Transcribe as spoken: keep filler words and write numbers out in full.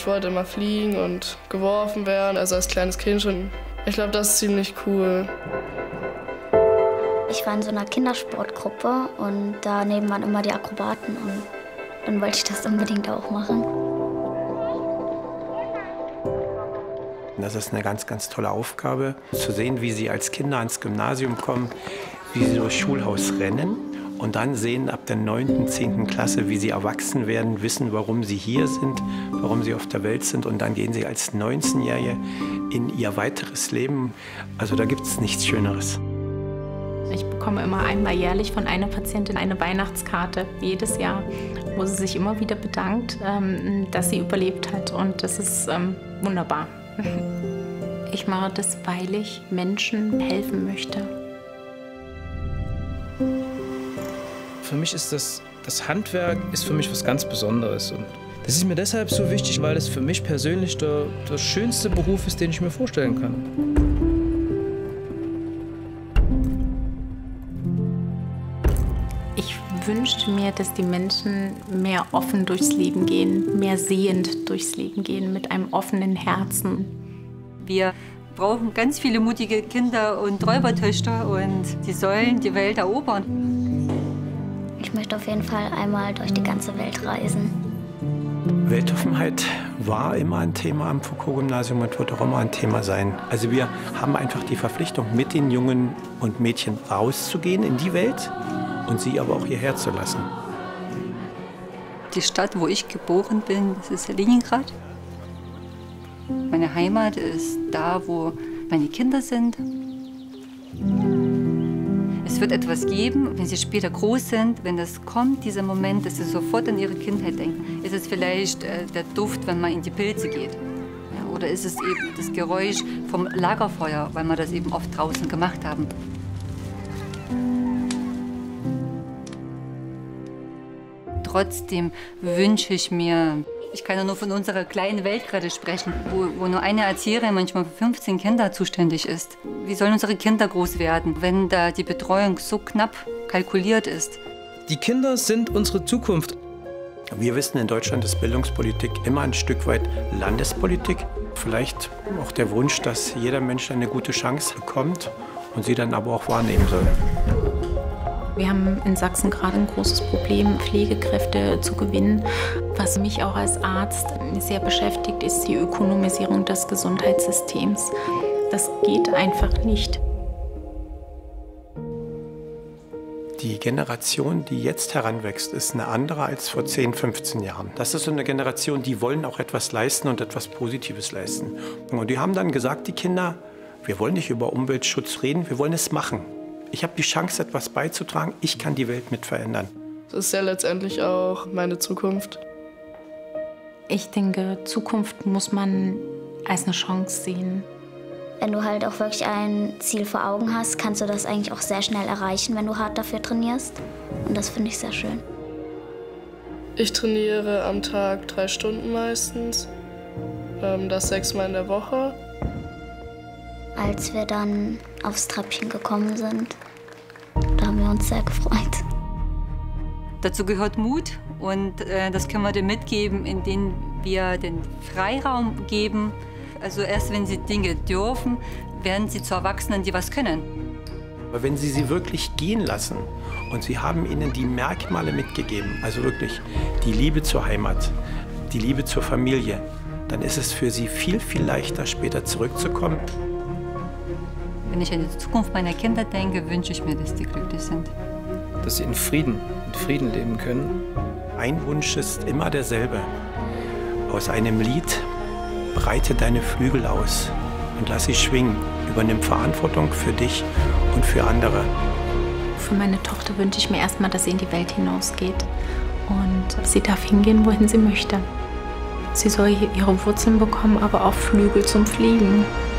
Ich wollte immer fliegen und geworfen werden, also als kleines Kind schon. Ich glaube, das ist ziemlich cool. Ich war in so einer Kindersportgruppe und daneben waren immer die Akrobaten und dann wollte ich das unbedingt auch machen. Das ist eine ganz, ganz tolle Aufgabe, zu sehen, wie sie als Kinder ans Gymnasium kommen, wie sie durchs Schulhaus rennen und dann sehen ab der neunten, zehnten Klasse, wie sie erwachsen werden, wissen, warum sie hier sind, warum sie auf der Welt sind und dann gehen sie als neunzehnjährige in ihr weiteres Leben. Also da gibt es nichts Schöneres. Ich bekomme immer einmal jährlich von einer Patientin eine Weihnachtskarte, jedes Jahr, wo sie sich immer wieder bedankt, dass sie überlebt hat und das ist wunderbar. Ich mache das, weil ich Menschen helfen möchte. Für mich ist das, das Handwerk ist für mich was ganz Besonderes. Und das ist mir deshalb so wichtig, weil es für mich persönlich der, der schönste Beruf ist, den ich mir vorstellen kann. Ich wünschte mir, dass die Menschen mehr offen durchs Leben gehen, mehr sehend durchs Leben gehen, mit einem offenen Herzen. Wir brauchen ganz viele mutige Kinder und Räubertöchter und die sollen die Welt erobern. Ich möchte auf jeden Fall einmal durch die ganze Welt reisen. Weltoffenheit war immer ein Thema am Foucault-Gymnasium und wird auch immer ein Thema sein. Also wir haben einfach die Verpflichtung, mit den Jungen und Mädchen rauszugehen in die Welt und sie aber auch hierher zu lassen. Die Stadt, wo ich geboren bin, das ist Leningrad. Meine Heimat ist da, wo meine Kinder sind. Es wird etwas geben, wenn sie später groß sind, wenn das kommt, dieser Moment, dass sie sofort an ihre Kindheit denken. Ist es vielleicht äh, der Duft, wenn man in die Pilze geht? Ja, oder ist es eben das Geräusch vom Lagerfeuer, weil wir das eben oft draußen gemacht haben? Trotzdem wünsche ich mir, ich kann ja nur von unserer kleinen Welt gerade sprechen, wo, wo nur eine Erzieherin manchmal für fünfzehn Kinder zuständig ist. Wie sollen unsere Kinder groß werden, wenn da die Betreuung so knapp kalkuliert ist? Die Kinder sind unsere Zukunft. Wir wissen, in Deutschland ist Bildungspolitik immer ein Stück weit Landespolitik. Vielleicht auch der Wunsch, dass jeder Mensch eine gute Chance bekommt und sie dann aber auch wahrnehmen soll. Wir haben in Sachsen gerade ein großes Problem, Pflegekräfte zu gewinnen. Was mich auch als Arzt sehr beschäftigt, ist die Ökonomisierung des Gesundheitssystems. Das geht einfach nicht. Die Generation, die jetzt heranwächst, ist eine andere als vor zehn, fünfzehn Jahren. Das ist so eine Generation, die wollen auch etwas leisten und etwas Positives leisten. Und die haben dann gesagt, die Kinder, wir wollen nicht über Umweltschutz reden, wir wollen es machen. Ich habe die Chance, etwas beizutragen. Ich kann die Welt mit verändern. Das ist ja letztendlich auch meine Zukunft. Ich denke, Zukunft muss man als eine Chance sehen. Wenn du halt auch wirklich ein Ziel vor Augen hast, kannst du das eigentlich auch sehr schnell erreichen, wenn du hart dafür trainierst. Und das finde ich sehr schön. Ich trainiere am Tag drei Stunden meistens, das sechsmal in der Woche. Als wir dann aufs Treppchen gekommen sind, da haben wir uns sehr gefreut. Dazu gehört Mut und äh, das können wir dir mitgeben, indem wir den Freiraum geben. Also erst wenn sie Dinge dürfen, werden sie zu Erwachsenen, die was können. Aber wenn Sie sie wirklich gehen lassen und Sie haben ihnen die Merkmale mitgegeben, also wirklich die Liebe zur Heimat, die Liebe zur Familie, dann ist es für sie viel, viel leichter, später zurückzukommen. Wenn ich an die Zukunft meiner Kinder denke, wünsche ich mir, dass die glücklich sind. Dass sie in Frieden, in Frieden leben können. Ein Wunsch ist immer derselbe. Aus einem Lied: breite deine Flügel aus und lass sie schwingen. Übernimm Verantwortung für dich und für andere. Für meine Tochter wünsche ich mir erstmal, dass sie in die Welt hinausgeht und sie darf hingehen, wohin sie möchte. Sie soll ihre Wurzeln bekommen, aber auch Flügel zum Fliegen.